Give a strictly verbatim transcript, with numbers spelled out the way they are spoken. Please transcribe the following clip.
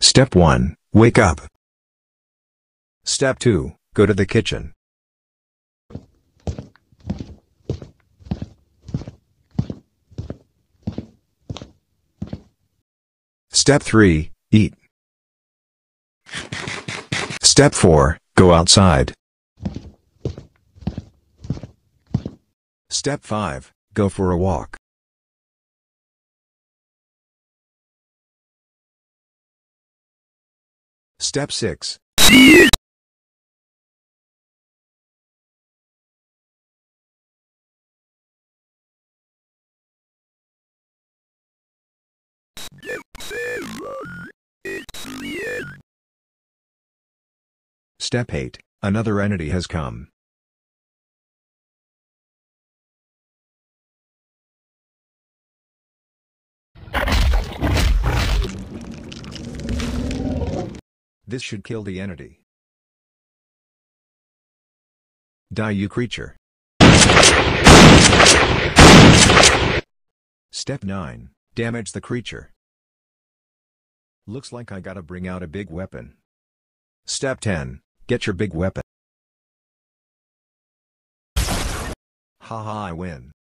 Step one. Wake up. Step two. Go to the kitchen. Step three. Eat. Step four. Go outside. Step five. Go for a walk. Step six. Step eight. Another entity has come. This should kill the entity. Die, you creature. Step nine. Damage the creature. Looks like I gotta bring out a big weapon. Step ten. Get your big weapon. Haha, I win.